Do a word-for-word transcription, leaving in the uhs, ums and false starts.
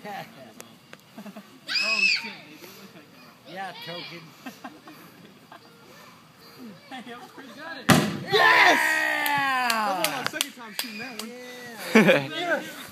Oh shit, maybe it looks like that. Yeah, token. Hey, that was pretty good. Yes! That was my second time shooting that one. Yeah! Yes!